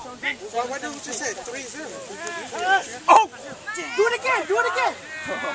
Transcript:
Why do what you said? 3-0. Oh! Do it again! Do it again!